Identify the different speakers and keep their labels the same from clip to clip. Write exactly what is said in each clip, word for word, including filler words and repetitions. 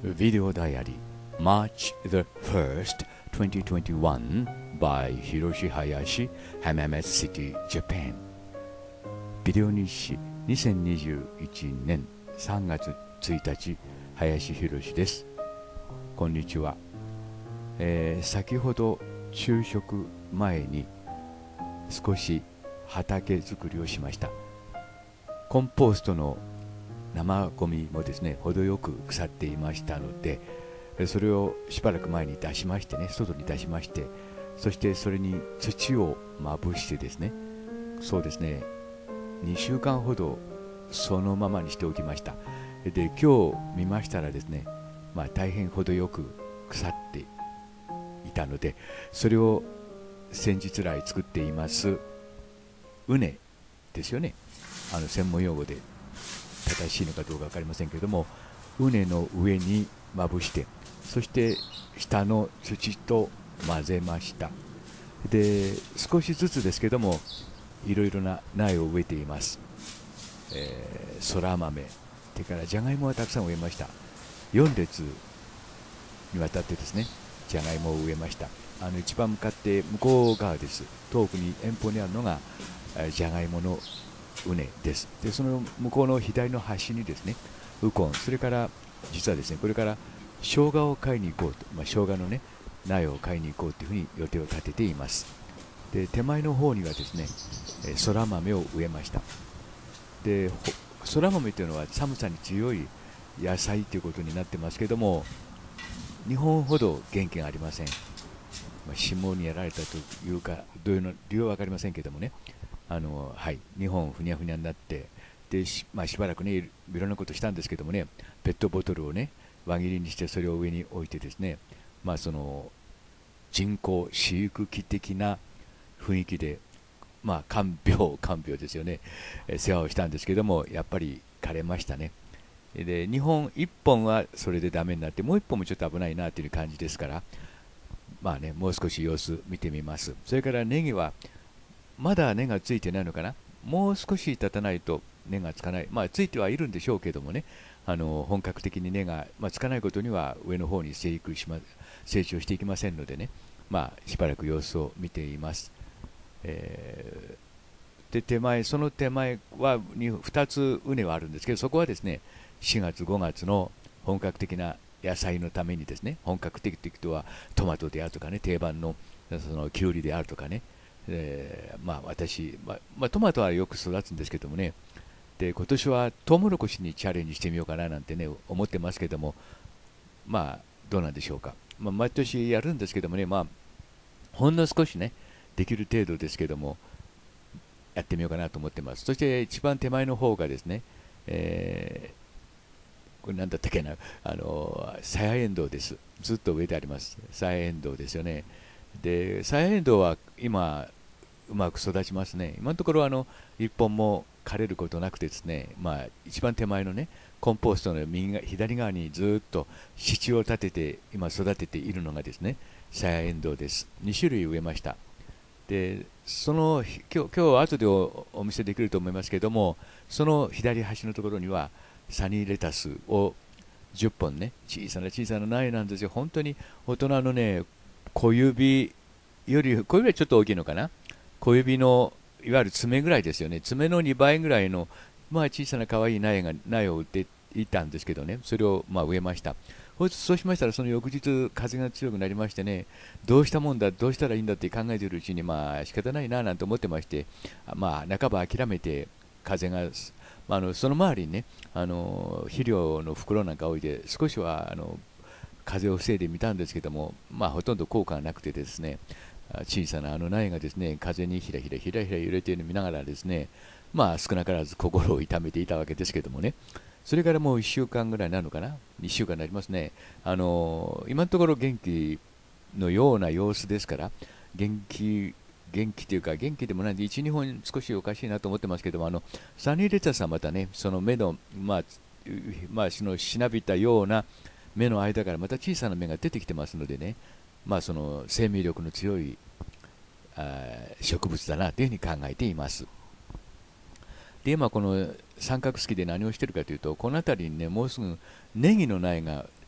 Speaker 1: Video Diary March the first, twenty twenty-one by Hiroshi Hayashi, Hammamet City, Japan。 ビデオ日誌にせんにじゅういちねんさんがつついたち、林博です。こんにちは。えー、先ほど昼食前に少し畑作りをしました。コンポストの生ゴミもですね、程よく腐っていましたので、それをしばらく前に出しましてね、外に出しまして、そしてそれに土をまぶしてですね、そうですね、にしゅうかんほどそのままにしておきました。で、今日見ましたらですね、まあ、大変程よく腐っていたので、それを先日来作っています畝ですよね。あの専門用語で正しいのかどうか分かりませんけれども、畝の上にまぶして、そして下の土と混ぜました。で、少しずつですけども、いろいろな苗を植えています。えー、そら豆、それからじゃがいもはたくさん植えました。よん列にわたってですね、じゃがいもを植えました。あの一番向かって向こう側です。遠くに遠方にあるのがじゃがいもの畝です。で、その向こうの左の端にですね、ウコン、それから実はですね、これから生姜を買いに行こうと、まあ、生姜のね、苗を買いに行こうというふうに予定を立てています。で、手前の方にはですね、そら豆を植えました。で、そら豆というのは寒さに強い野菜ということになってますけども、日本ほど元気がありません。まあ、霜にやられたというか、どういうの理由は分かりませんけどもね、あの、はい、日本ふにゃふにゃになって、で、し、まあ、しばらくね、いろんなことしたんですけどもね、ペットボトルをね、輪切りにしてそれを上に置いてですね、まあ、その人工飼育機的な雰囲気で、まあ、看病、看病ですよね、え世話をしたんですけども、やっぱり枯れましたね。で、にほんいっぽんはそれでダメになって、もういっぽんもちょっと危ないなという感じですから、まあね、もう少し様子見てみます。それからネギはまだ根がついてないのかな、もう少し経たないと根がつかない、まあ、ついてはいるんでしょうけどもね、あの本格的に根が、まあ、つかないことには上の方に生育し、ま、成長していきませんのでね、まあ、しばらく様子を見ています。えー、で、手前、その手前はにふたつ畝はあるんですけど、そこはですね、しがつ、ごがつの本格的な野菜のためにですね、本格的とはトマトであるとかね、定番のそのキュウリであるとかね、えー、まあ私、まあまあ、トマトはよく育つんですけどもね、で今年はトウモロコシにチャレンジしてみようかななんてね思ってますけども、まあどうなんでしょうか。まあ、毎年やるんですけどもね、まあほんの少しねできる程度ですけども、やってみようかなと思ってます。そして一番手前の方がですね、えー、これなんだったっけな、あのサヤエンドウです。ずっと植えてあります。サヤエンドウですよね。で、サヤエンドウは今うまく育ちますね。今のところあの一本も枯れることなくてですね、まあ、一番手前のねコンポストの右が左側にずっと支柱を立てて今育てているのがですね、サヤエンドウです。にしゅるい植えました。で、その今日、今日は後で お, お見せできると思いますけども、その左端のところにはサニーレタスをじゅっぽんね、小さな小さな苗なんですよ。本当に大人のね、小指より、小指はちょっと大きいのかな、小指のいわゆる爪ぐらいですよね、爪のにばいぐらいの、まあ、小さな可愛い苗が苗を売っていたんですけどね、それをまあ植えました。そうしましたら、その翌日、風が強くなりましてね、どうしたもんだ、どうしたらいいんだって考えているうちに、まあ仕方ないななんて思ってまして、まあ、半ば諦めて、風が、まあ、あのその周りにね、あの肥料の袋なんか置いて、少しはあの風を防いでみたんですけども、まあ、ほとんど効果がなくてですね、小さなあの苗がですね、風にひらひらひらひら揺れているのを見ながらですね、まあ少なからず心を痛めていたわけですけどもね、それからもういっしゅうかんぐらいになるのかな、いっしゅうかんになりますね。あの今のところ元気のような様子ですから、元気、元気というか、元気でもないんで、いち、にほん少しおかしいなと思ってますけども、あのサニーレタスはまたね、その目の、まあ、まあ、そのしなびたような目の間からまた小さな芽が出てきてますのでね、まあ、その生命力の強いあ植物だなというふうに考えています。で、今この三角すきで何をしているかというと、この辺りにね、もうすぐネギの苗が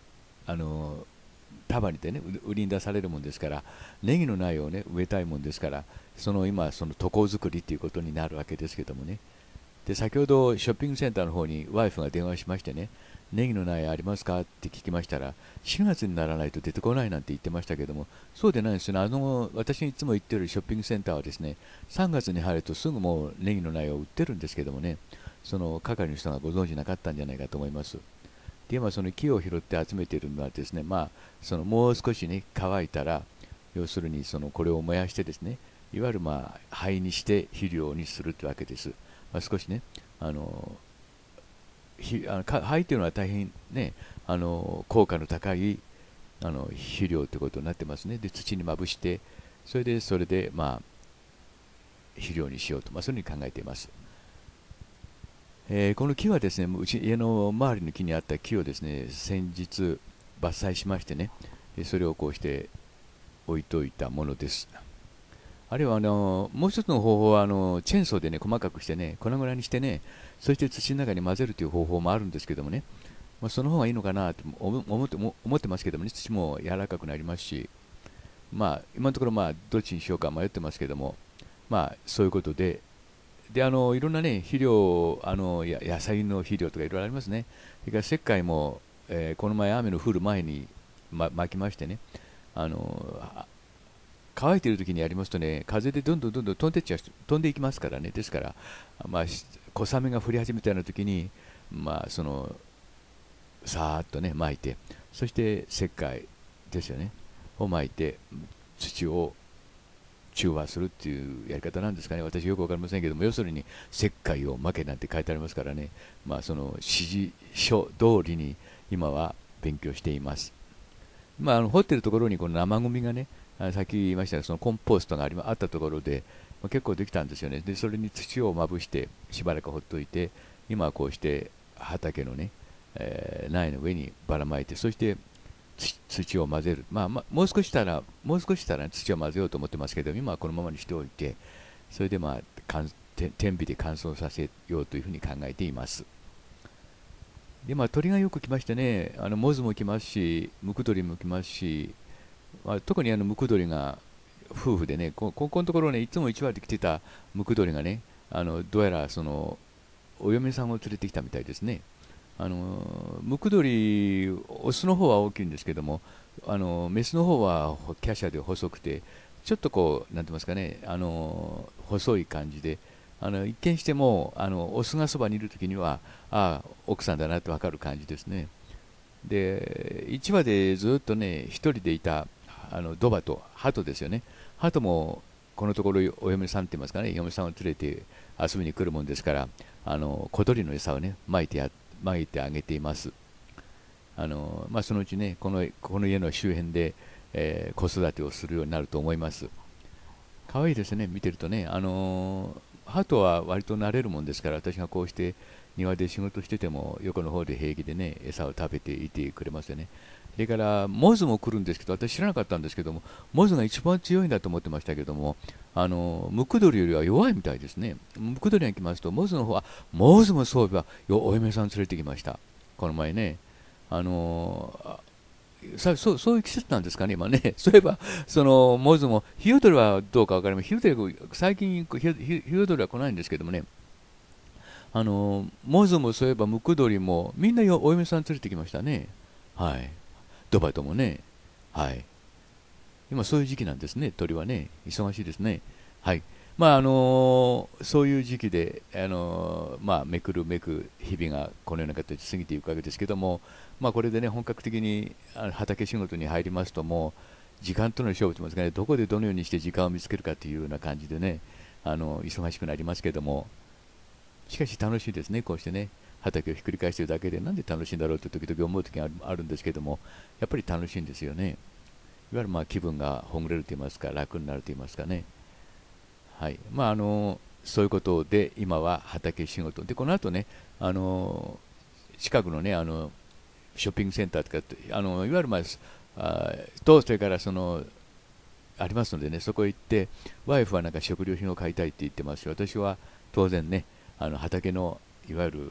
Speaker 1: あの束にてね売りに出されるもんですから、ネギの苗をね植えたいもんですから、その今その渡航作りということになるわけですけどもね。で先ほどショッピングセンターの方にワイフが電話しましてね、ネギの苗ありますかって聞きましたら、しがつにならないと出てこないなんて言ってましたけども、そうでないんですよね。あの私いつも行ってるショッピングセンターはですね、さんがつに入るとすぐもうネギの苗を売ってるんですけどもね、その係の人がご存知なかったんじゃないかと思います。で今その木を拾って集めているのはですね、まあ、そのもう少しね乾いたら、要するにそのこれを燃やしてですね、いわゆるまあ灰にして肥料にするというわけです。まあ、少しね、あのひあのか灰というのは大変ね、あの効果の高いあの肥料ということになってますね。で土にまぶして、それでそれでまあ肥料にしようと、まあ、そういうふうに考えています。えーこの木はですね、うち家の周りの木にあった木をですね、先日伐採しましてね、でそれをこうして置いといたものです。あるいはあのもう一つの方法はあのチェーンソーでね細かくしてね粉々にしてね、そして土の中に混ぜるという方法もあるんですけどもね、まあ、その方がいいのかなと思思って思ってますけどもね、土も柔らかくなりますし、まあ今のところまあどっちにしようか迷ってますけども、まあそういうことで、であのいろんなね肥料、あのや野菜の肥料とかいろいろありますね。それから石灰も、えーこの前雨の降る前に、ま、まきましてね、あの乾いている時にやりますとね、風でどんどんどんどん飛んでっちゃう飛んでいきますからね。ですから、まあ、小雨が降り始めたような時に、まあ、そのさーっとね撒いて、そして石灰ですよねを撒いて、土を中和するっていうやり方なんですかね。私よく分かりませんけども、要するに石灰をまけなんて書いてありますからね、まあ、その指示書通りに今は勉強しています。まあ、あの掘ってるところにこの生ゴミがね、あさっき言いましたが、そのコンポストがありあったところで、まあ、結構できたんですよね。で、それに土をまぶしてしばらくほっといて、今はこうして畑のね、えー苗の上にばらまいて、そして土土を混ぜる、まあ、まあ、もう少ししたら、もう少ししたら土を混ぜようと思ってますけど、今はこのままにしておいて、それでまあ、乾天天日で乾燥させようというふうに考えています。で、まあ、鳥がよく来ましてね、あのモズも来ますし、ムクドリも来ますし、まあ、特にあのムクドリが夫婦でね、こここのところね、いつも一羽で来てたムクドリがね、あのどうやらそのお嫁さんを連れてきたみたいですね。あのムクドリ、オスの方は大きいんですけども、あのメスの方は華奢で細くて、ちょっとこう、なんて言いますかね、あの細い感じで、あの一見しても、あのオスがそばにいるときには、ああ、奥さんだなって分かる感じですね。で、いち羽でずっとね、一人でいたあのドバとハトですよね。ハトもこのところお嫁さんって言いますかね、嫁さんを連れて遊びに来るもんですから、あの小鳥の餌をね、まいてやまいてあげています。あのまあ、そのうちね、このこの家の周辺で、えー子育てをするようになると思います。可愛いですね、見てるとね。あのハトは割と慣れるもんですから、私がこうして庭で仕事してても、横の方で平気でね、餌を食べていてくれますよね。それから、モズも来るんですけど、私知らなかったんですけども、モズが一番強いんだと思ってましたけども、あのムクドリよりは弱いみたいですね。ムクドリが来ますと、モズの方は、モズもそういえば、よお嫁さん連れてきました。この前ね。あのさそうそういう季節なんですかね、今ね。そういえば、そのモズも、ヒヨドリはどうか分かりません。ヒヨドリ、最近ヒヨ、ヒヨドリは来ないんですけどもね、あのモズもそういえば、ムクドリも、みんなよお嫁さん連れてきましたね。はい。ドバイともね。はい。今そういう時期なんですね、鳥はね。忙しいですね。はい。まああのそういう時期で、あのまあ、めくるめく日々がこのような形で過ぎていくわけですけども、まあ、これでね、本格的にあ畑仕事に入りますと、もう時間との勝負といいますかね、どこでどのようにして時間を見つけるかというような感じでね、あの忙しくなりますけども、しかし楽しいですね、こうしてね、畑をひっくり返しているだけで、なんで楽しいんだろうと時々思う時があるあるんですけども、やっぱり楽しいんですよね。いわゆるまあ気分がほぐれると言いますか、楽になると言いますかね。はい。まあ、あの、そういうことで、今は畑仕事。で、この後ね、あの、近くのね、あの、ショッピングセンターとかって、あの、いわゆるまあ、あと、それからその、ありますのでね、そこへ行って、ワイフはなんか食料品を買いたいって言ってますし、私は当然ね、あの畑のいわゆる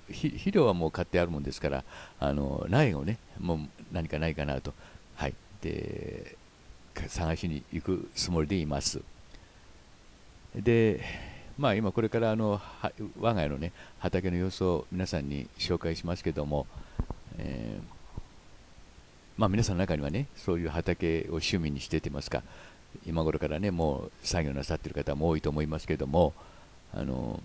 Speaker 1: 肥料はもう買ってあるもんですから、あの苗をね、もう何かないかなと、はい、で探しに行くつもりでいます。で、まあ、今これからあの我が家のね畑の様子を皆さんに紹介しますけども、えーまあ、皆さんの中にはねそういう畑を趣味にしててますか、今頃からねもう作業なさっている方も多いと思いますけども、あの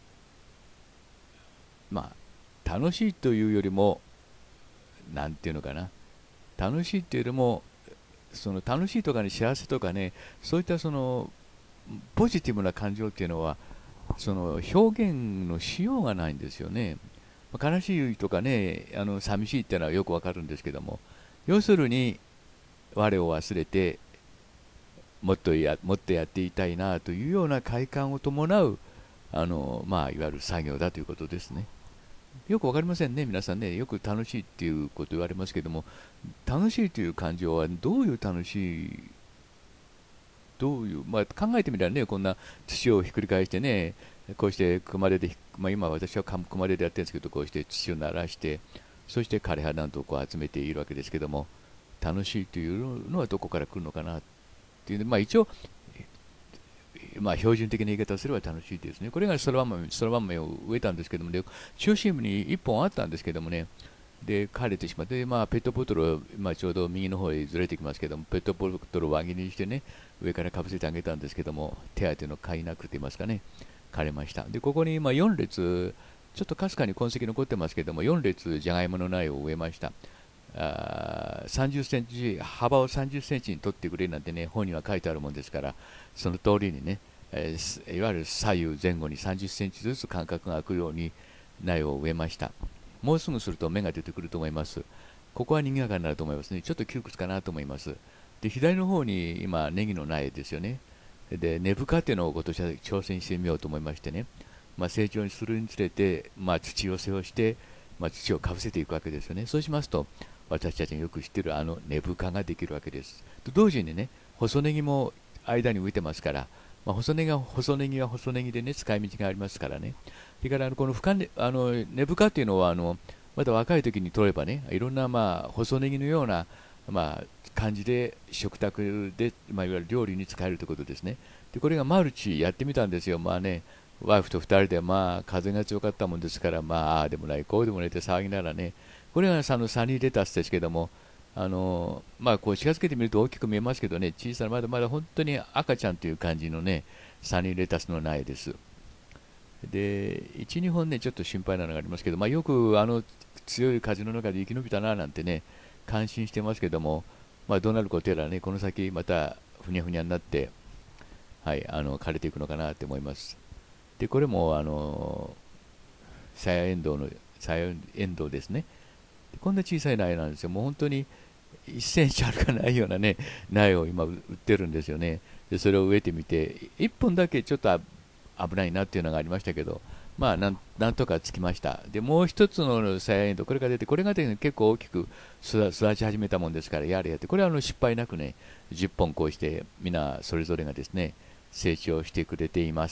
Speaker 1: まあ楽しいというよりも何ていうのかな、楽しいというよりもその楽しいとかね幸せとかね、そういったそのポジティブな感情っていうのはその表現のしようがないんですよね。悲しいとかね、あの寂しいっていうのはよくわかるんですけども、要するに我を忘れてもっとやもっとやっていたいなというような快感を伴うあの、まあ、いわゆる作業だということですね。よくわかりませんね、皆さんね、よく楽しいっていうこと言われますけども、楽しいという感情はどういう楽しい、どういう、まあ、考えてみたらね、こんな土をひっくり返してね、こうして熊手で、まあ、今私は熊手でやってるんですけど、こうして土を鳴らして、そして枯葉なんとこう集めているわけですけども、楽しいというのはどこから来るのかなっていう、まあ、一応、まあ、標準的な言い方をすれば楽しいですね。これがそら豆、そら豆を植えたんですけども、ね、中心部にいっぽんあったんですけどもね、で枯れてしまって、まあ、ペットボトルを、まあ、ちょうど右の方へずれてきますけども、ペットボトルを輪切りにしてね、上からかぶせてあげたんですけども、手当ての買いなくて言いますかね、枯れました。で、ここにまあよん列、ちょっとかすかに痕跡残ってますけども、よん列じゃがいもの苗を植えました。あさんじゅっセンチ、幅をさんじゅっセンチに取ってくれなんてね、本には書いてあるもんですから、その通りにね、えー、いわゆる左右前後にさんじゅっセンチずつ間隔が空くように苗を植えました。もうすぐすると芽が出てくると思います。ここは賑やかになると思いますね。ちょっと窮屈かなと思います。で、左の方に今、ネギの苗ですよね。で、根深っていうのを今年は挑戦してみようと思いましてね、まあ、成長するにつれて、まあ、土寄せをして、まあ、土をかぶせていくわけですよね。そうしますと、私たちによく知っているあの根深ができるわけです。と同時にね、細ネギも間に浮いてますから、まあ、細ネギは細ネギは細ネギでね、使い道がありますからね。それからあのこの深根あの根深っていうのはあのまだ若い時に取ればね、いろんなまあ細ネギのようなまあ感じで食卓で、まあ、いわゆる料理に使えるということですね。でこれがマルチやってみたんですよ。まあね、ワイフとふたりでまあ風が強かったもんですから、まあああでもないこうでもないって騒ぎながらね、これがあのサニーレタスですけども、あのまあこう近づけてみると大きく見えますけどね、小さなまだまだ本当に赤ちゃんという感じのねサニーレタスの苗です。でいち、にほんねちょっと心配なのがありますけど、まあ、よくあの強い風の中で生き延びたななんてね感心してますけども、まあ、どうなることやらね、この先またふにゃふにゃになって、はい、あの枯れていくのかなと思います。でこれもあのサヤエンドウのサヤエンドウですね。こんな小さい苗なんですよ。もう本当にいっセンチあるかないようなね苗を今売ってるんですよね。でそれを植えてみていっぽんだけちょっと危ないなっていうのがありましたけど、まあなん、なんとかつきました。でもう一つのサヤエンドウ、これが出て、これが、ね、結構大きく育ち始めたもんですから、やれやって、これはあの失敗なくね、じゅっぽんこうして、皆それぞれがですね、成長してくれています。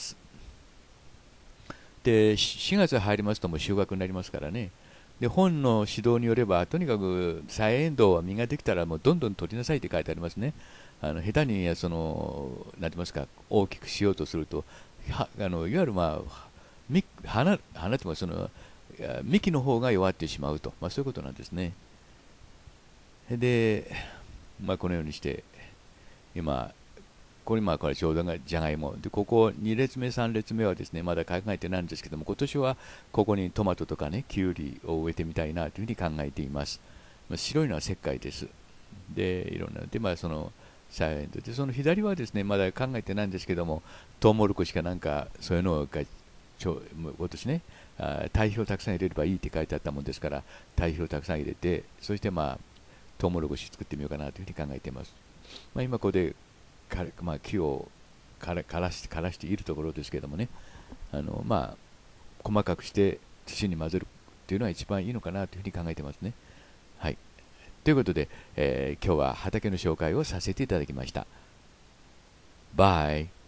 Speaker 1: で、しがつ入りますともう収穫になりますからね。で、本の指導によれば、とにかくサヤエンドウは実ができたらもうどんどん取りなさいって書いてありますね。あの下手にその、なんて言いますか、大きくしようとすると、はあのいわゆる、まあ、花花というかその幹の方が弱ってしまうと、まあ、そういうことなんですね。で、まあ、このようにして今これ今これちょうどがじゃがいもで、ここに列目さん列目はですねまだ考えてないんですけども、今年はここにトマトとかねキュウリを植えてみたいなというふうに考えています。まあ、白いのは石灰です。でいろんなで、まあ、そのサイエントで、その左はですねまだ考えてないんですけども、トウモロコシかなんかそういうのがちょ今年ね、あ堆肥をたくさん入れればいいって書いてあったもんですから、堆肥をたくさん入れて、そしてまあトウモロコシ作ってみようかなというふうに考えています。まあ、今ここでか、まあ、木を枯らして枯らしているところですけどもね、あのまあ細かくして土に混ぜるっていうのは一番いいのかなというふうに考えてますね。はい。ということで、えー、今日は畑の紹介をさせていただきました。バイ。